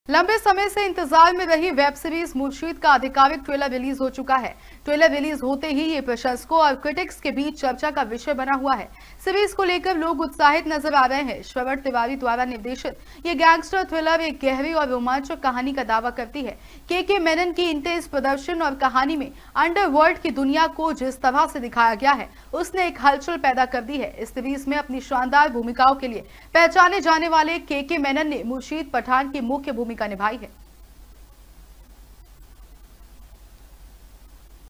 लंबे समय से इंतजार में रही वेब सीरीज मुर्शीद का आधिकारिक ट्रेलर रिलीज हो चुका है। ट्रेलर रिलीज होते ही ये प्रशंसकों और क्रिटिक्स के बीच चर्चा का विषय बना हुआ है। सीरीज को लेकर लोग उत्साहित नजर आ रहे हैं। श्रवण तिवारी द्वारा निर्देशित ये गैंगस्टर थ्रिलर एक गहरी और रोमांचक कहानी का दावा करती है। के मेनन की इंटेंस प्रदर्शन और कहानी में अंडरवर्ल्ड की दुनिया को जिस तरह से दिखाया गया है, उसने एक हलचल पैदा कर दी है। इस सीरीज में अपनी शानदार भूमिकाओं के लिए पहचाने जाने वाले के मेनन ने मुर्शीद पठान की मुख्य भूमिका निभाई है।